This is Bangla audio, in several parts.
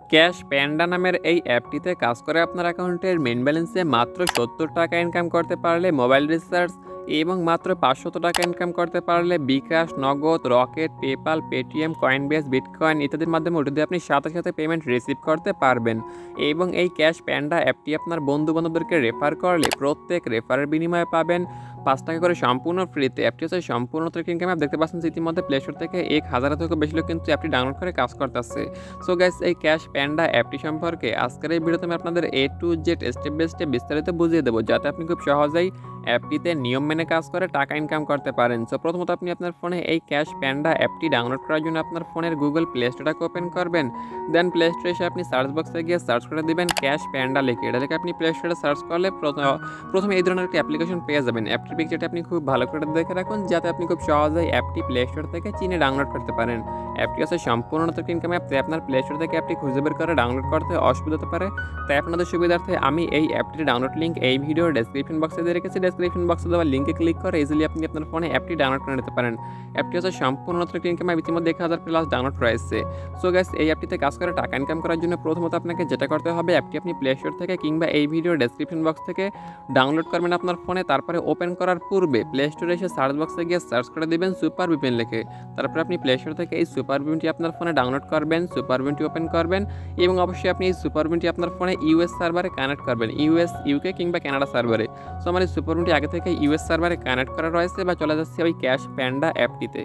ক্যাশ প্যান্ডা নামের এই অ্যাপটিতে কাজ করে আপনার অ্যাকাউন্টের মেইন ব্যালেন্সে মাত্র ৭০ টাকা ইনকাম করতে পারলে মোবাইল রিচার্জ এবং মাত্র ৫০০ টাকা ইনকাম করতে পারলে bKash, Nagad, Rocket, PayPal, Paytm, Coinbase, Bitcoin ইত্যাদির মাধ্যমে ওটা দিয়ে আপনি সাথে সাথে পেমেন্ট রিসিভ করতে পারবেন। এবং এই ক্যাশ প্যান্ডা অ্যাপটি আপনার বন্ধু বান্ধবদেরকে রেফার করলে প্রত্যেক রেফারের বিনিময়ে পাবেন ৫ টাকা করে সম্পূর্ণ ফ্রিতে। অ্যাপটি হচ্ছে সম্পূর্ণ ইনকাম অ্যাপ। দেখতে পাচ্ছেন যে ইতিমধ্যে প্লে স্টোর থেকে ১,০০০ থেকেও বেশি লোক কিন্তু অ্যাপটি ডাউনলোড করে কাজ করতেছে। সো গাইস, এই ক্যাশ প্যান্ডা অ্যাপটি সম্পর্কে আজকের এই ভিডিওতে আমি আপনাদের A to Z step by step বিস্তারিত বুঝিয়ে দেবো, যাতে আপনি খুব সহজেই অ্যাপটিতে নিয়ম মেনে কাজ করে টাকা ইনকাম করতে পারেন। সো প্রথমত আপনি আপনার ফোনে এই ক্যাশ প্যান্ডা অ্যাপটি ডাউনলোড করার জন্য আপনার ফোনের গুগল প্লে স্টোরটাকে ওপেন করবেন। দেন প্লে স্টোরে এসে আপনি সার্চ বক্সে গিয়ে সার্চ করে দেবেন ক্যাশ প্যান্ডা লিখে। এটা লিখে আপনি প্লে স্টোরে সার্চ করলে প্রথমে এই ধরনের একটি অ্যাপ্লিকেশন পেয়ে যাবেন। অ্যাপটির পিকচারটি আপনি খুব ভালো করে দেখে রাখুন, যাতে আপনি খুব সহজেই অ্যাপটি প্লে স্টোর থেকে চিনে ডাউনলোড করতে পারেন। অ্যাপটি হচ্ছে সম্পূর্ণ ইনকাম অ্যাপ, তাই আপনার প্লে স্টোর থেকে অ্যাপটি খুঁজে বের করে ডাউনলোড করতে অসুবিধা হতে পারে। তাই আপনাদের সুবিধার্থে আমি এই অ্যাপটির ডাউনলোড লিঙ্ক এই ভিডিওর ডেসক্রিপশন বক্সে দিয়ে রেখেছি। ডেসক্রিপশন বক্সে দেওয়া লিঙ্কে ক্লিক করে ইজিলি আপনি আপনার ফোনে অ্যাপটি ডাউনলোড করে নিতে পারেন। অ্যাপটি হচ্ছে সম্পূর্ণ ইনকাম অ্যাপ, ইতিমধ্যে ১,০০০+ ডাউনলোড রয়েছে। সো গাইস, এই অ্যাপটিতে কাজ করে টাকা ইনকাম করার জন্য প্রথমত আপনাকে যেটা করতে হবে, অ্যাপটি আপনি প্লে স্টোর থেকে কিংবা এই ভিডিওর ডেসক্রিপশন বক্স থেকে ডাউনলোড করবেন আপনার ফোনে। তারপরে ওপেন করার পূর্বে প্লে স্টোরে এসে সার্চ বক্সে গিয়ে সার্চ করে দেবেন সুপার ভিপিএন লিখে। তারপরে আপনি প্লে স্টোর থেকে এই সুপার ভিপিএনটি আপনার ফোনে ডাউনলোড করবেন, সুপার ভিপিএনটি ওপেন করবেন এবং অবশ্যই আপনি এই সুপার ভিপিএনটি আপনার ফোনে ইউএস সার্ভারে কানেক্ট করবেন, ইউএস, ইউকে কিংবা কানাডা সার্ভারে। সো আমার এই সুপার ভিপিএনটি আগে থেকে ইউএস সার্ভারে কানেক্ট করা রয়েছে। বা চলে যাচ্ছে ওই ক্যাশ প্যান্ডা অ্যাপটিতে।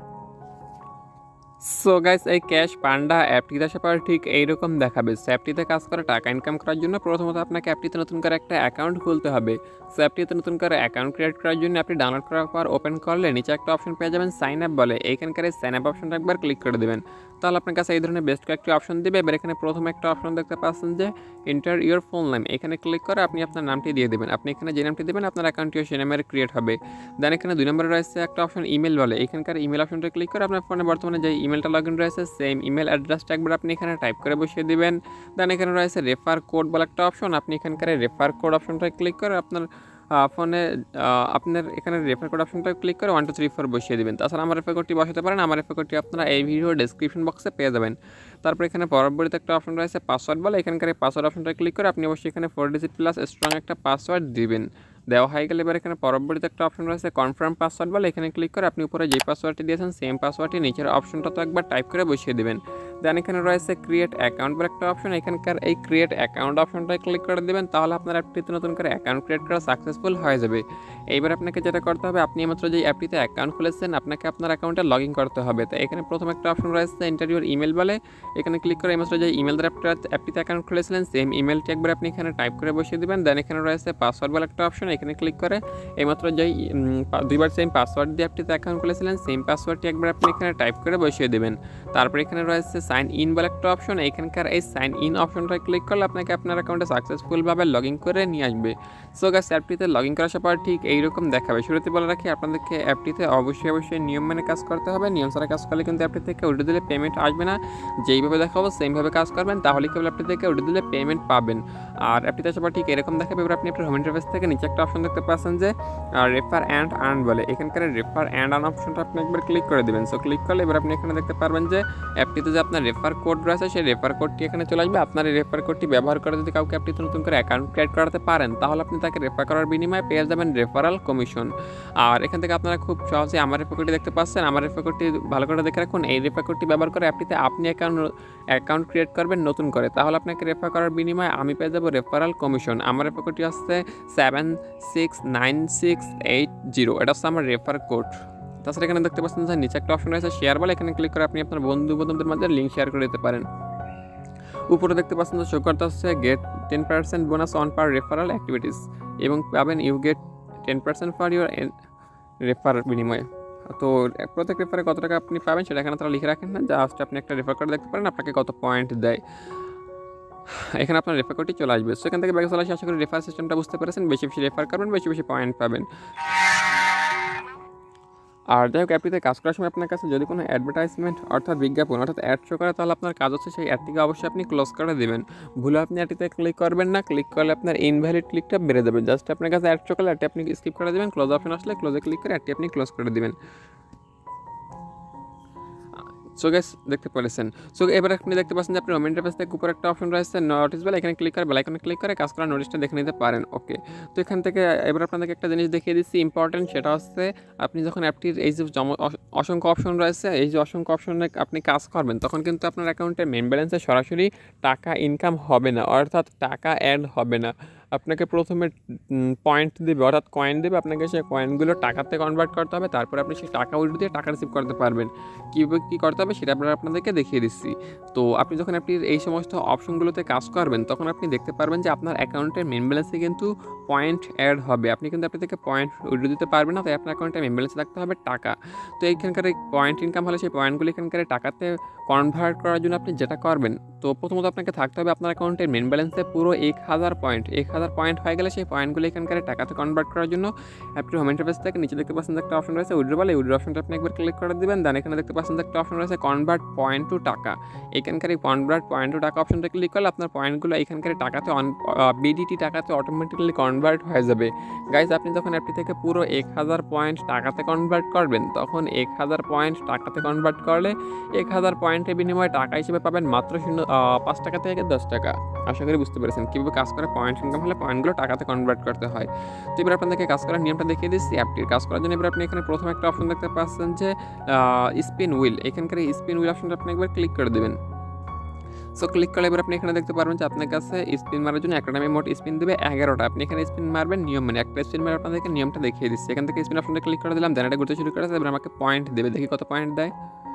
সো গাইস, এই ক্যাশ পান্ডা অ্যাপটিতে আসার পর ঠিক এইরকম দেখাবে। সো অ্যাপটিতে কাজ করে টাকা ইনকাম করার জন্য প্রথমত আপনাকে অ্যাপটিতে নতুন করে একটা অ্যাকাউন্ট খুলতে হবে। সো অ্যাপটিতে নতুন করে অ্যাকাউন্ট ক্রিয়েট করার জন্য অ্যাপটি ডাউনলোড করার পর ওপেন করলে নিচে একটা অপশন পেয়ে যাবেন সাইন আপ বলে। এইখানকার এই সাইন আপ অপশনটা একবার ক্লিক করে দেবেন, তাহলে আপনার কাছে এই ধরনের বেস্ট কয়েকটি অপশন দেবে। এবার এখানে প্রথমে একটা অপশন দেখতে পাচ্ছেন যে এন্টার ইউর ফোন নেম। এখানে ক্লিক করে আপনি আপনার নামটি দিয়ে দেবেন। আপনি এখানে যে নামটি দেবেন আপনার অ্যাকাউন্টটিও সেই নামের ক্রিয়েট হবে। দেন এখানে 2 নম্বরে রয়েছে একটা অপশন ইমেল বলে। এখানকার ইমেল অপশনটা ক্লিক করে আপনার ফোনে বর্তমানে যে ইমেলটা লগ ইন রয়েছে সেম ইমেল অ্যাড্রেসটা একবার আপনি এখানে টাইপ করে বসিয়ে দিবেন। দেন এখানে রয়েছে রেফার কোড বলে একটা অপশন। আপনি এখানকার রেফার কোড অপশনটা ক্লিক করে আপনার ফোনে আপনার এখানে রেফার কোড অপশনটা ক্লিক করে 1 2 3 4 বসিয়ে দেবেন। তাছাড়া আমার রেফার কোডটি বসাতে পারেন। আমার রেফার কোডটি আপনারা এই ভিডিও ডেসক্রিপশন বক্সে পেয়ে যাবেন। তারপর এখানে পরবর্তীতে একটা অপশন রয়েছে পাসওয়ার্ড বলে। এখানকার এই পাসওয়ার্ড অপশনটা ক্লিক করে আপনি অবশ্যই এখানে 4 ডিজিট প্লাস স্ট্রং একটা পাসওয়ার্ড দিবেন। দেওয়া হয়ে গেলে এবার এখানে পরবর্তীতে একটা অপশন রয়েছে কনফার্ম পাসওয়ার্ড বলে। এখানে ক্লিক করে আপনি উপরে যে পাসওয়ার্ডটি দিয়েছেন সেম পাসওয়ার্ডটি নিচের অপশনটা তো একবার টাইপ করে বসিয়ে দেবেন। দেন এখানে রয়েছে ক্রিয়েট অ্যাকাউন্ট বলে একটা অপশন। এখানকার এই ক্রিয়েট অ্যাকাউন্ট অপশনটায় ক্লিক করে দেবেন, তাহলে আপনার অ্যাপটিতে নতুন করে অ্যাকাউন্ট ক্রিয়েট করা সাকসেসফুল হয়ে যাবে। এইবার আপনাকে যেটা করতে হবে, আপনি মাত্র যে অ্যাপটিতে অ্যাকাউন্ট খুলেছেন আপনাকে আপনার অ্যাকাউন্টে লগ ইন করতে হবে। তো এখানে প্রথম একটা অপশন রয়েছে এন্টার ইউর ইমেল বলে। এখানে ক্লিক করে মাত্র যে ইমেল দ্বারা অ্যাপটিতে অ্যাকাউন্ট খুলেছিলেন সেম ইমেলটি একবার আপনি এখানে টাইপ করে বসিয়ে দেবেন। দেন এখানে রয়েছে পাসওয়ার্ড বলে একটা অপশন। এখানে ক্লিক করে এইমাত্র যেই 2বার সেম পাসওয়ার্ড দিয়ে অ্যাপটিতে অ্যাকাউন্ট খুলেছিলেন সেম পাসওয়ার্ডটি একবার আপনি এখানে টাইপ করে বসিয়ে দেবেন। তারপর এখানে রয়েছে সাইন ইন বলে একটা অপশন। এখানকার এই সাইন ইন অপশনটা ক্লিক করলে আপনাকে আপনার অ্যাকাউন্টে সাকসেসফুলভাবে লগ ইন করে নিয়ে আসবে। সো গাইস, অ্যাপটিতে লগ ইন করার পর ঠিক এইরকম দেখাবে। শুরুতে বলে রাখি, আপনাদেরকে অ্যাপটিতে অবশ্যই নিয়ম মেনে কাজ করতে হবে। নিয়ম ছাড়া কাজ করলে কিন্তু অ্যাপটি থেকে উঠে দিলে পেমেন্ট আসবে না। যেইভাবে দেখাবো সেইভাবে কাজ করবেন, তাহলে কেবল অ্যাপটি থেকে উঠে দিলে পেমেন্ট পাবেন। আর অ্যাপটিতে আসার পর ঠিক এরকম দেখাবে। এবার আপনি আপনার হোম ইন্টারফেস থেকে নিচে একটা অপশন দেখতে পাচ্ছেন যে রেফার অ্যান্ড আর্ন বলে। এখানকার রেফার অ্যান্ড আর্ন অপশনটা আপনি একবার ক্লিক করে দেবেন। সো ক্লিক করলে এবার আপনি এখানে দেখতে পারবেন যে অ্যাপটিতে যে আপনার রেফার কোড রয়েছে সেই রেফার কোডটি এখানে চলে আসবে। আপনার এই রেফার কোডটি ব্যবহার করে যদি কাউকে অ্যাপটিতে নতুন করে অ্যাকাউন্ট ক্রিয়েট করাতে পারেন, তাহলে আপনি তাকে রেফার করার বিনিময়ে পেয়ে যাবেন রেফারাল কমিশন। আর এখান থেকে আপনারা খুব সহজে আমার রেফার কোডটি দেখতে পাচ্ছেন। আমার রেফার কোডটি ভালো করে দেখে রাখুন। এই রেফার কোডটি ব্যবহার করে অ্যাপটিতে আপনি অ্যাকাউন্ট ক্রিয়েট করবেন নতুন করে, তাহলে আপনাকে রেফার করার বিনিময়ে আমি পেয়ে যাবো রেফারাল কমিশন। আমার রেফার কোডটি হচ্ছে 76960। এটা হচ্ছে আমার রেফার কোড। তাছাড়া এখানে দেখতে পাচ্ছেন যে নিচে একটা অপশন রয়েছে শেয়ার বলে। এখানে ক্লিক করে আপনি আপনার বন্ধু বান্ধবদের মাঝে লিঙ্ক শেয়ার করে দিতে পারেন। উপরে দেখতে পাচ্ছেন যে শো করতে হচ্ছে get 10% bonus on per referral activities এবং পাবেন you get 10% for your refer বিনিময়ে। তো প্রত্যেক রেফারে কত টাকা আপনি পাবেন সেটা এখানে তারা লিখে রাখেন না, জাস্ট আপনি একটা রেফার করে দেখতে পারেন আপনাকে কত পয়েন্ট দেয়। এখানে আপনার রেফার কোডটি চলে আসবে। সো এখান থেকে ব্যাগে চলে আসে। আশা করি রেফার সিস্টেমটা বুঝতে পেরেছেন। বেশি বেশি রেফার করবেন, বেশি বেশি পয়েন্ট পাবেন। আর যাই হোক, অ্যাপটিতে কাজ করার সময় আপনার কাছে যদি কোনো অ্যাডভার্টাইজমেন্ট অর্থাৎ বিজ্ঞাপন অর্থাৎ অ্যাড শো করে, তাহলে আপনার কাজ হচ্ছে সেই অ্যাডটিকে অবশ্যই আপনি ক্লোজ করে দেবেন। ভুলে আপনি অ্যাডটিতে ক্লিক করবেন না। ক্লিক করলে আপনার ইনভ্যালিড ক্লিকটা বেড়ে যাবে। জাস্ট আপনার কাছে অ্যাড শো করলে অ্যাডটি আপনি স্কিপ করে দেবেন। ক্লোজ অপশন আসলে ক্লোজে ক্লিক করে অ্যাডটি আপনি ক্লোজ করে দেবেন। সো গাইস দেখতে পেরেছেন। সো এবার আপনি দেখতে পাচ্ছেন যে আপনার হোম ইন্টারফেস থেকে উপরে একটা অপশন রয়েছে নোটিস বেল, এখানে ক্লিক করে বেল আইকনে ক্লিক করে কাজ করার নোটিশটা দেখে নিতে পারেন। ওকে, তো এখান থেকে এবার আপনাদেরকে একটা জিনিস দেখিয়ে দিচ্ছি ইম্পর্টেন্ট, সেটা হচ্ছে আপনি যখন অ্যাপটির এই যে অসংখ্য অপশন রয়েছে, এই যে অসংখ্য অপশনে আপনি কাজ করবেন, তখন কিন্তু আপনার অ্যাকাউন্টের মেইন ব্যালেন্সে সরাসরি টাকা ইনকাম হবে না, অর্থাৎ টাকা অ্যাড হবে না। আপনাকে প্রথমে পয়েন্ট দেবে, অর্থাৎ কয়েন দেবে, আপনাকে সেই কয়েনগুলো টাকাতে কনভার্ট করতে হবে, তারপরে আপনি সেই টাকা উইথড্র দিয়ে টাকা রিসিভ করতে পারবেন। কীভাবে কী করতে হবে সেটা আপনাদেরকে দেখিয়ে দিচ্ছি। তো আপনি যখন আপনি এই সমস্ত অপশনগুলোতে কাজ করবেন, তখন আপনি দেখতে পারবেন যে আপনার অ্যাকাউন্টের মেইন ব্যালেন্সে কিন্তু পয়েন্ট অ্যাড হবে। আপনি কিন্তু আপনি থেকে পয়েন্ট উইথড্র দিতে পারবেন না, তাই আপনার অ্যাকাউন্টে মেইন ব্যালেন্সে থাকতে হবে টাকা। তো এইখানকার এই পয়েন্ট ইনকাম হলে সেই পয়েন্টগুলো এখানকার টাকাতে কনভার্ট করার জন্য আপনি যেটা করবেন, তো প্রথমত আপনাকে থাকতে হবে আপনার অ্যাকাউন্টের মেইন ব্যালেন্সে পুরো 1000 পয়েন্ট। 1000 পয়েন্ট হয়ে গেলে সেই পয়েন্টগুলো এখানকার টাকাতে কনভার্ট করার জন্য অ্যাপটির হোম ইন্টারফেস থেকে নিচে দেখতে পাচ্ছেন যে একটা অপশন রয়েছে উইথড্রয়াল, এই উইথড্র অপশনটা আপনি একবার ক্লিক করে দিবেন। দেন এখানে দেখতে পাচ্ছেন যে একটা অপশন রয়েছে কনভার্ট পয়েন্ট টু টাকা। এখানকার এই কনভার্ট পয়েন্ট টু টাকা অপশনটা ক্লিক করলে আপনার পয়েন্টগুলো এখানকার টাকাতে বিডিটি টাকাতে অটোমেটিক্যালি কনভার্ট হয়ে যাবে। গাইজ, আপনি যখন অ্যাপটি থেকে পুরো 1000 পয়েন্ট টাকাতে কনভার্ট করবেন, তখন 1000 পয়েন্ট টাকাতে কনভার্ট করলে 1000 পয়েন্টের বিনিময়ে টাকা হিসেবে পাবেন মাত্র 5 টাকা থেকে 10 টাকা। আশা করি বুঝতে পেরেছেন কীভাবে কাজ করে। পয়েন্ট ইনকাম হলে পয়েন্টগুলো টাকাতে কনভার্ট করতে হয়। তো এবার আপনাদেরকে কাজ করার নিয়মটা দেখিয়ে দিচ্ছি। অ্যাপটির কাজ করার জন্য এবার আপনি এখানে প্রথমে একটা অপশন দেখতে পাচ্ছেন যে স্পিন হুইল। এখানকার এই স্পিন হুইল অপশনটা আপনি একবার ক্লিক করে দেবেন। সো ক্লিক করলে এবার আপনি এখানে দেখতে পারবেন যে আপনার কাছে স্পিন মারার জন্য একটা টাইমে মোট স্পিন দেবে 11টা। আপনি এখানে স্পিন মারবেন নিয়ম মানে একটা স্পিন মারে আপনাদেরকে নিয়মটা দেখিয়ে দিচ্ছি। এখান থেকে স্পিন অপশনটা ক্লিক করে দিলাম, দেন এটা ঘুরতে শুরু করেছে। এবার আমাকে পয়েন্ট দেবে, দেখি কত পয়েন্ট দেয়।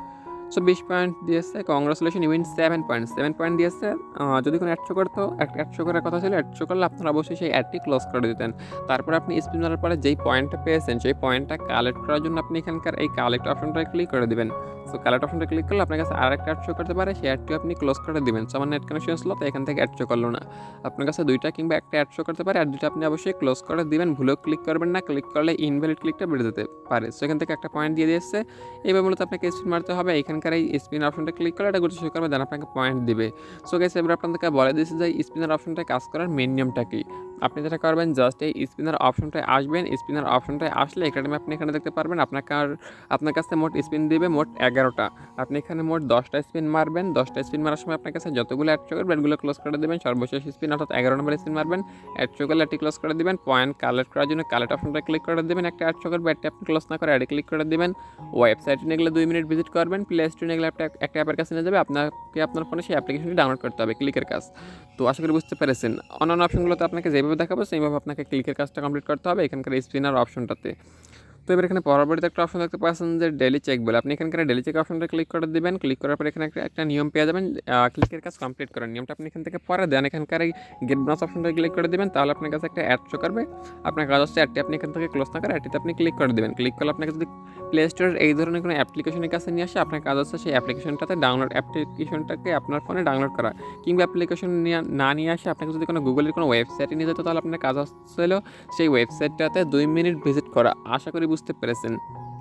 সো 20 পয়েন্ট দিয়েছে। Congratulation, you win 7 point. 7 point দিয়েছে। যদি কোনো অ্যাড শো করতো, অ্যাড শো করার কথা ছিল, অ্যাড শো করলে আপনারা অবশ্যই সেই অ্যাডটি ক্লোজ করে দিতেন। তারপরে আপনি স্পিন মারার পরে যেই পয়েন্টটা পেয়েছেন, সেই পয়েন্টটা কালেক্ট করার জন্য আপনি এখানকার এই কালেক্ট অপশনটা ক্লিক করে দেবেন। সো কালেক্ট অপশনটা ক্লিক করলে আপনার কাছে আর একটা অ্যাড শো করতে পারে, সেই অ্যাডটিও আপনি ক্লোজ করে দেবেন। সো আমার নেট কানেকশন স্লো, তো এখান থেকে অ্যাড শো করলো না। আপনার কাছে 2টা কিংবা একটা অ্যাড শো করতে পারে, আর 2টা আপনি অবশ্যই ক্লোজ করে দিবেন। ভুলেও ক্লিক করবেন না, ক্লিক করলে ইনভ্যালিড ক্লিকটা বেড়ে যেতে পারে। সো এখান থেকে একটা পয়েন্ট দিয়ে দিয়েছে। এবার মূলত আপনাকে স্পিন মারতে হবে। এখানকার এই স্পিন অপশনটা ক্লিক করলে এটা ঘুরতে শুরু করবে, দেন আপনাকে পয়েন্ট দিবে। সো গাইস, এবার আপনাদেরকে বলে দিয়েছে যে স্পিনার অপশনটা কাজ করার মেন নিয়মটা কি। আপনি যেটা করবেন, জাস্ট এই স্পিনার অপশনটায় আসবেন। স্পিনার অপশনটায় আসলে একটা টাইমে আপনি এখানে দেখতে পারবেন আপনার কাছে মোট স্পিন দিবে মোট 11টা। আপনি এখানে মোট 10টা স্পিন মারবেন। 10টা স্পিন মারার সময় আপনার কাছে যতগুলো অ্যাড শো করবে এগুলো ক্লোজ করে দেবেন। সর্বশেষ স্পিন অর্থাৎ 11 নম্বর স্পিন মারবেন, অ্যাড শো করলে এটি ক্লোজ করে দেবেন। পয়েন্ট কালেক্ট করার জন্য কালেক্ট অপশনটা ক্লিক করে দেবেন। একটা অ্যাড শো করবে, অ্যাডটি আপনি ক্লোজ না করে অ্যাডে ক্লিক করে দেবেন। ওয়েবসাইটে নিয়ে গেলে 2 মিনিট ভিজিট করবেন। প্লে স্টোরে নিয়ে গেলে একটা অ্যাপের কাছে নিয়ে যাবে, আপনাকে আপনার ফোনে সেই অ্যাপ্লিকেশনটি ডাউনলোড করতে হবে। ক্লিকের কাজ। তো আশা করি বুঝতে পেরেছেন। অন্যান্য অপশনগুলোতে আপনাকে যেভাবে দেখাবো সেইভাবে আপনাকে ক্লিকের কাজটা কমপ্লিট করতে হবে এখানকার স্পিনার অপশনটাতে। তো এবার এখানে পরবর্তীতে একটা অপশন দেখতে পাচ্ছেন যে ডেলি চেক বলে। আপনি এখানকার ডেলি চেক অপশনটা ক্লিক করে দিবেন। ক্লিক করার পর এখানে একটা নিয়ম পেয়ে যাবেন, ক্লিকের কাজ কমপ্লিট করার নিয়মটা আপনি এখান থেকে পরে দেন। এখানকার এই গেট বোনাস অপশনটা ক্লিক করে দিবেন, তাহলে আপনার কাছে একটা অ্যাড শো করবে। আপনার কাজ হচ্ছে অ্যাডটি আপনি এখান থেকে ক্লোজ না করে অ্যাডটিতে আপনি ক্লিক করে দেবেন। ক্লিক করলে আপনাকে যদি প্লে স্টোরের এই ধরনের কোনো অ্যাপ্লিকেশনের কাছে নিয়ে আসে, আপনার কাজ হচ্ছে সেই অ্যাপ্লিকেশনটাতে অ্যাপ্লিকেশনটাকে আপনার ফোনে ডাউনলোড করা, কিংবা অ্যাপ্লিকেশন না নিয়ে আসে আপনাকে যদি কোনো গুগলের কোনো ওয়েবসাইটে নিয়ে যেত, তাহলে আপনার কাজ হচ্ছিল সেই ওয়েবসাইটটাতে 2 মিনিট ভিজিট করা। আশা করি বুঝতে পেরেছেন।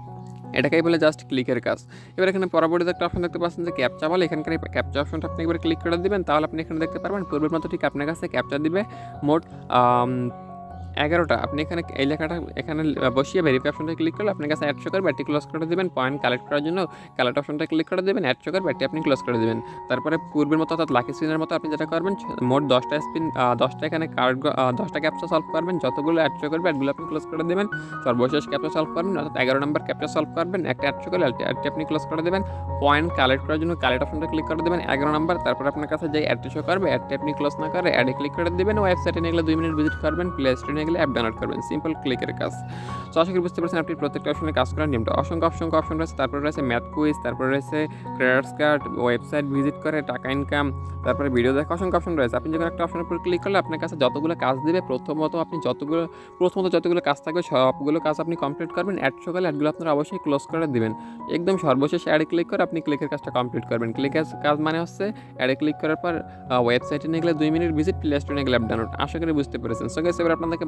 এটাকেই বলে জাস্ট ক্লিকের কাজ। এবার এখানে পরবর্তীতে একটা অপশন দেখতে পাচ্ছেন যে ক্যাপচা বলে। এখানকার এই ক্যাপচা অপশনটা আপনি একবার ক্লিক করে দিবেন, তাহলে আপনি এখানে দেখতে পারবেন পূর্বের মতো ঠিক আপনার কাছে ক্যাপচা দিবে মোট 11টা। আপনি এখানে এই লেখাটা এখানে বসিয়ে ভেরিফাই অপশনটা ক্লিক করলে আপনার কাছে অ্যাড শো করবে, ব্যাটটি ক্লোজ করে দেবেন। পয়েন্ট কালেক্ট করার জন্য কালেক্ট অপশনটা ক্লিক করে দেবেন, অ্যাড শো করবে, ব্যাটটি আপনি ক্লোজ করে দেবেন। তারপরে পূর্বের মতো অর্থাৎ লাকি স্পিনের মতো আপনি যেটা করবেন, মোট 10টা স্পিন 10টা এখানে 10টা ক্যাপচা সলভ করবেন। যতগুলো অ্যাড শো করবে অ্যাডগুলো আপনি ক্লোজ করে দেবেন। সর্বশেষ ক্যাপচা সলভ করবেন, অর্থাৎ 11 নম্বর ক্যাপচা সলভ করবেন। একটা অ্যাড শো করলে অ্যাডটি আপনি ক্লোজ করে দেবেন। পয়েন্ট কালেক্ট করার জন্য কালেক্ট অপশনটা ক্লিক করে দেবেন 11 নম্বর। তারপর আপনার কাছে যে অ্যাডটি শো করবে অ্যাডটি আপনি ক্লোজ না করে অ্যাডে ক্লিক করে দেবেন। ওয়েবসাইটে নিয়ে গেলে 2 মিনিট ভিজিট করবেন। প্লে স্টোরে নিয়ে গেলে অ্যাপ ডাউনলোড করবেন। সিম্পল ক্লিকের কাজ। সো আশা করি বুঝতে পারছেন আপনি প্রত্যেকটা অপশনে কাজ করার নিয়মটা। অসংখ্য অপশন রয়েছে। তারপরে রয়েছে ম্যাথ কুইজ, তারপরে রয়েছে ক্রেডিট কার্ড, ওয়েবসাইট ভিজিট করে টাকা ইনকাম, তারপরে ভিডিও দেখা, অসংখ্য অপশন রয়েছে। আপনি যখন একটা অপশনের উপর ক্লিক করলে আপনার কাছে যতগুলো কাজ দেবে, প্রথমত যতগুলো কাজ থাকবে সবগুলো কাজ আপনি কমপ্লিট করবেন। অ্যাড শো করলে অ্যাডগুলো আপনারা অবশ্যই ক্লোজ করে দিবেন। একদম সর্বশেষ অ্যাডে ক্লিক করে আপনি ক্লিকের কাজটা কমপ্লিট করবেন। ক্লিকের কাজ মানে হচ্ছে অ্যাডে ক্লিক করার পর ওয়েবসাইটে নিয়ে গেলে 2 মিনিট ভিজিট, প্লে স্টোরে নিয়ে গেলে অ্যাপ ডাউনলোড। আশা করি বুঝতে পেরেছেন। সো গাইস, এবার আপনাদেরকে বলে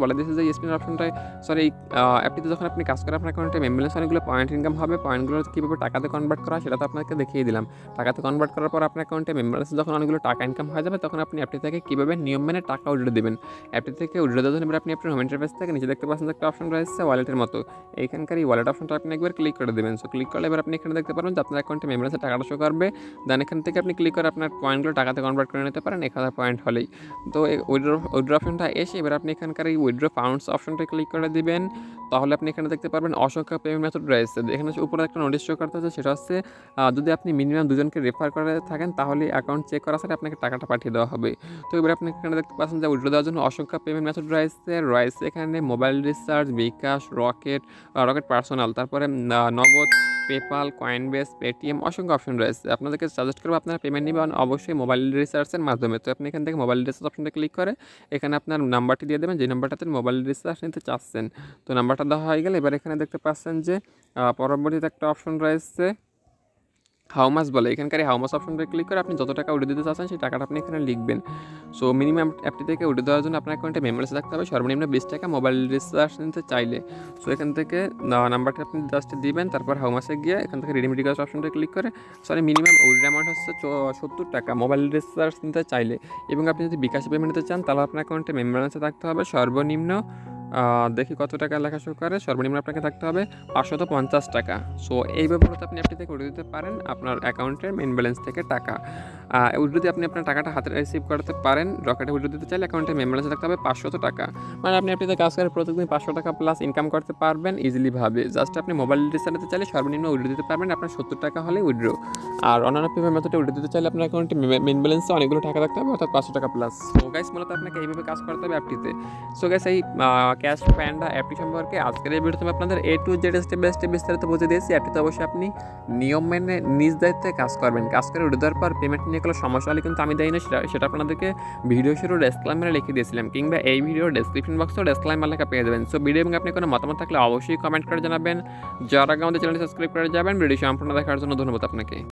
বলে দিয়েছে যে স্পিন অপশনটায় সরি অ্যাপটিতে যখন আপনি কাজ করেন আপনার অ্যাকাউন্টে মেম্বারেন্স অনেকগুলো পয়েন্ট ইনকাম হবে, পয়েন্টগুলো কীভাবে টাকাতে কনভার্ট করা সেটা তো আপনাকে দেখিয়ে দিলাম। টাকাতে কনভার্ট করার পর আপনার অ্যাকাউন্টে মেম্বারেন্স যখন অনেকগুলো টাকা ইনকাম হয়ে যাবে তখন আপনি অ্যাপটি থেকে কীভাবে নিয়ম মেনে টাকা উইথড্র দেবেন। অ্যাপটি থেকে উইথড্র দেওয়ার জন্য এবার আপনি আপনার হোম ইন্টারফেস থেকে নিচে দেখতে পাচ্ছেন একটা অপশন রয়েছে ওয়ালেটের মতো, এইখানকার এই ওয়ালেট অপশনটা আপনি একবার ক্লিক করে দেবেন। সো ক্লিক করলে এবার আপনি এখানে দেখতে পারবেন যে আপনার অ্যাকাউন্টে মেম্বারেন্সের টাকাটা শো করবে। দেন এখান থেকে আপনি ক্লিক করে আপনার পয়েন্টগুলো টাকাতে কনভার্ট করে নিতে পারেন 1000 পয়েন্ট হলেই। তো এই উইথড্র অপশনটা এসে এবার আপনি এখানকার এই উইথড্র ফাউন্ডস অপশনটা ক্লিক করে দিবেন। তাহলে আপনি এখানে দেখতে পারবেন অসংখ্য পেমেন্ট মেথড রয়েছে। এখানে উপরে একটা নোটিশ শো করতে হচ্ছে, সেটা হচ্ছে যদি আপনি মিনিমাম 2 জনকে রেফার করে থাকেন তাহলে অ্যাকাউন্ট চেক করার সাথে আপনাকে টাকাটা পাঠিয়ে দেওয়া হবে। তো এবার আপনি এখানে দেখতে পাচ্ছেন যে উইথড্র দেওয়ার জন্য অসংখ্য পেমেন্ট মেথড রয়েছে এখানে mobile recharge, bKash, Rocket personal, তারপরে নগদ, পেপাল, কয়েনবেস, পেটিএম, অসংখ্য অপশন রয়েছে। আপনাদেরকে সাজেস্ট করবো আপনারা পেমেন্ট নেবেন অবশ্যই মোবাইল রিচার্জের মাধ্যমে। তো আপনি এখান থেকে মোবাইল রিচার্জ অপশনটা ক্লিক করে এখানে আপনার নাম্বারটি দিয়ে দেবেন যে নাম্বারটাতে মোবাইল রিচার্জ নিতে চাচ্ছেন। তো নাম্বারটা দেওয়া হয়ে গেলে এবার এখানে দেখতে পাচ্ছেন যে পরবর্তীতে একটা অপশন রয়েছে হাউ মাস বলে, এখানকার হাউ মাস অপশনটা ক্লিক করে আপনি যত টাকা উঠে দিতে চাচ্ছেন সেই টাকাটা আপনি এখানে লিখবেন। সো মিনিমাম অ্যাপটি থেকে উঠে দেওয়ার জন্য আপনার অ্যাকাউন্টে মেম্বারেন্স রাখতে হবে সর্বনিম্ন 20 টাকা মোবাইল রিচার্জ নিতে চাইলে। সো এখান থেকে নাম্বারটা আপনি জাস্ট দিবেন, তারপর হাউ মাসে গিয়ে এখান থেকে রিডিম রিচার্জ অপশনটা ক্লিক করে মিনিমাম উইথড্র অ্যামাউন্ট হচ্ছে 70 টাকা মোবাইল রিচার্জ নিতে চাইলে। এবং আপনি যদি বিকাশে পেমেন্ট নিতে চান তাহলে আপনার অ্যাকাউন্টে মেম্বারেন্সে থাকতে হবে সর্বনিম্ন দেখি কত টাকা লেখা শো করে, সর্বনিম্ন আপনাকে থাকতে হবে 550 টাকা। সো এইভাবে আপনি অ্যাপটি থেকে উঠে দিতে পারেন আপনার অ্যাকাউন্টের মেইন ব্যালেন্স থেকে টাকা। উইথড্র দিয়ে আপনি আপনার টাকাটা হাতে রিসিভ করতে পারেন। রকেটে উইথড্র দিতে চাইলে অ্যাকাউন্টে মেইন ব্যালেন্স থাকতে হবে 500 টাকা। মানে আপনি অ্যাপটিতে কাজ করে প্রতিদিন 500 টাকা প্লাস ইনকাম করতে পারবেন ইজিলিভাবে। জাস্ট আপনি মোবাইল রিচার্জ দিতে চাইলে সর্বনিম্ন উইথড্র দিতে পারবেন আপনার 70 টাকা হলে উইথড্র। আর অন্যান্য পেমেন্ট মেথডে উইথড্র দিতে চাইলে আপনার অ্যাকাউন্টে মেইন ব্যালেন্সে অনেকগুলো টাকা থাকতে হবে অর্থাৎ 500 টাকা প্লাস। সো গাইস মূলত আপনাকে এইভাবে কাজ করতে হবে অ্যাপটিতে। সো গাইস এই ক্যাশ প্যান্ডা অ্যাপটি সম্পর্কে আজকের এই ভিডিওতে আমি আপনাদের A to Z step by step বিস্তারিত বুঝিয়ে দিয়েছি। অ্যাপটিতে অবশ্যই আপনি নিয়ম মেনে নিজ দায়িত্বে কাজ করবেন। কাজ করে উঠে দেওয়ার পর পেমেন্ট নিয়ে কোনো সমস্যা হলে কিন্তু আমি দেই না, সেটা আপনাদেরকে ভিডিও শুরু ডেসক্লেইমারে লিখে দিয়েছিলাম, কিংবা এই ভিডিওর ডেসক্রিপশন বক্সেও ডেসক্লেইমার লেখা পেয়ে যাবেন। সো ভিডিও এবং আপনি কোনো মতামত থাকলে অবশ্যই কমেন্ট করে জানাবেন। যারা আগে আমাদের চ্যানেলটি সাবস্ক্রাইব করে যাবেন। ভিডিও সম্পূর্ণ দেখার জন্য ধন্যবাদ আপনাকে।